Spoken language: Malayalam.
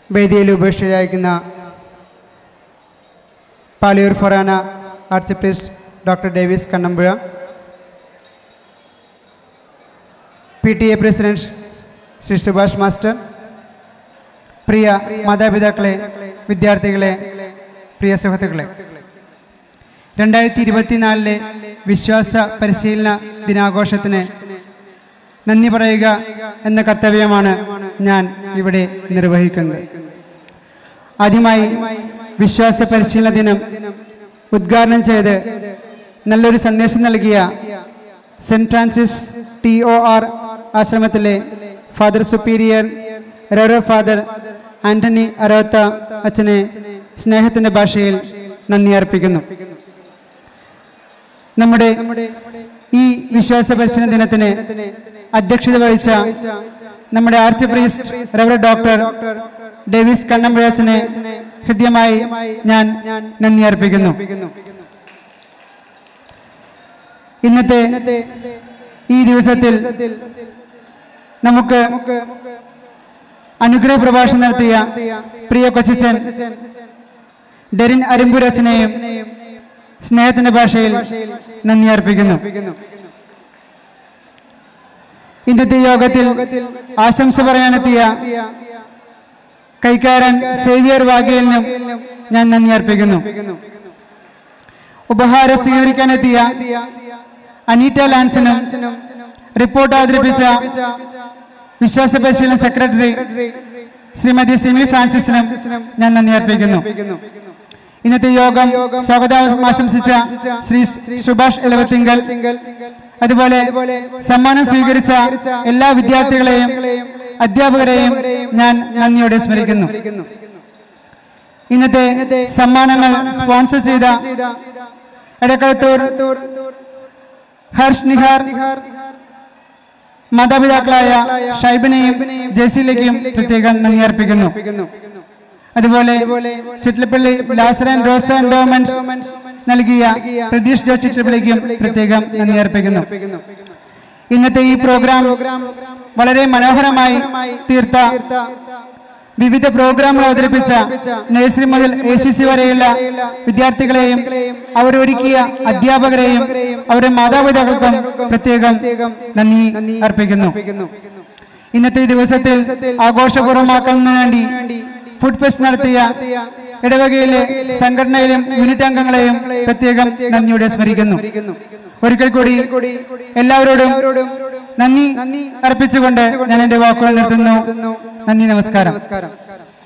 വേദിയിൽ ഉപേക്ഷിച്ചിരിക്കുന്ന Palayur forane archpriest doctor Davis Kannampuzha, PTA president Shri Subhash master, പ്രിയ മാതാപിതാക്കളെ, വിദ്യാർത്ഥികളെ, പ്രിയ സുഹൃത്തുക്കളെ, 2024 വിശ്വാസ പരിശീലന ദിനാഘോഷത്തിന് നന്ദി പറയുക എന്ന കർത്തവ്യമാണ് ഞാൻ ഇവിടെ നിർവഹിക്കുന്നത്. ആദ്യമായി വിശ്വാസ പരിശീലന ദിനം ഉദ്ഘാടനം ചെയ്ത് നല്ലൊരു സന്ദേശം നൽകിയ സെൻറ്റ് ഫ്രാൻസിസ് TOR ആശ്രമത്തിലെ father superior reverend father Antony Arotha അച്ഛനെ സ്നേഹത്തിൻ്റെ ഭാഷയിൽ നന്ദി അർപ്പിക്കുന്നു. നമ്മുടെ ഈ വിശ്വാസ പരിശീലന ദിനത്തിന് അധ്യക്ഷത വഹിച്ച നമ്മുടെ archpriest reverend doctor Davis Kannampuzha അച്ഛനെ ഹൃദ്യമായി ഞാൻ നന്ദി അർപ്പിക്കുന്നു. ഇന്നത്തെ ഈ ദിവസത്തിൽ നമുക്ക് അനുഗ്രഹ പ്രഭാഷണം നടത്തിയ പ്രിയ കൊച്ചച്ഛൻ ഡെറിൻ അരിമ്പൂരച്ഛനെയും സ്നേഹത്തിന്റെ ഭാഷയിൽ നന്ദി അർപ്പിക്കുന്നു. ഇന്നത്തെ യോഗത്തിൽ ആശംസ പറയാനെത്തിയ കൈക്കാരൻ സേവിയർ വാഗേലിനും ഞാൻ നന്ദി അർപ്പിക്കുന്നു. ഉപഹാരം സ്വീകരിക്കാനെത്തിയ അനീറ്റ ലാൻസിനും റിപ്പോർട്ട് അവതരിപ്പിച്ച വിശ്വാസ പരിശീലന സെക്രട്ടറി ശ്രീമതി സിമി ഫ്രാൻസിസിനും ഞാൻ നന്ദി അർപ്പിക്കുന്നു. ഇന്നത്തെ യോഗം സ്വാഗതം ആശംസിച്ച ശ്രീ സുഭാഷ് എളവത്തിങ്കൽ, അതുപോലെ സമ്മാനം സ്വീകരിച്ച എല്ലാ വിദ്യാർത്ഥികളെയും അധ്യാപകരെയും ഞാൻ നന്ദിയോടെ സ്മരിക്കുന്നു. ഇന്നത്തെ സമ്മാനങ്ങൾ സ്പോൺസർ ചെയ്ത എടക്കളത്തൂർ ഹർഷ് നിഹാർ മാതാപിതാക്കളായ ഷൈബിനെയും ജെസിയിലേക്കും പ്രത്യേകം നന്ദി അർപ്പിക്കുന്നു. അതുപോലെ Chittilappilly Lazar and Rosa endowment നൽകിയ പ്രതീഷ് ജോർജ് ചിറ്റലപ്പള്ളിക്കും പ്രത്യേകം നന്ദി അർപ്പിക്കുന്നു. ഇന്നത്തെ ഈ പ്രോഗ്രാം വളരെ മനോഹരമായി തീർത്ത, വിവിധ പ്രോഗ്രാമുകൾ അവതരിപ്പിച്ച നഴ്സറി മുതൽ ACC വരെയുള്ള വിദ്യാർത്ഥികളെയും അവരൊരുക്കിയ അധ്യാപകരെയും അവരുടെ മാതാപിതാക്കൾക്കും പ്രത്യേകം നന്ദി അർപ്പിക്കുന്നു. ഇന്നത്തെ ദിവസത്തിൽ ആഘോഷപൂർവ്വമാക്കുന്നതിന് വേണ്ടി ഫുഡ് ഫെസ്റ്റ് നടത്തിയ ഇടവകയിലെ സംഘടനയിലും യൂണിറ്റ് അംഗങ്ങളെയും പ്രത്യേകം നന്ദിയോടെ സ്മരിക്കുന്നു. ഒരിക്കൽ കൂടി എല്ലാവരോടും നന്ദി അർപ്പിച്ചുകൊണ്ട് ഞാൻ എൻ്റെ വാക്കുകൾ നിർത്തുന്നു. നന്ദി, നമസ്കാരം.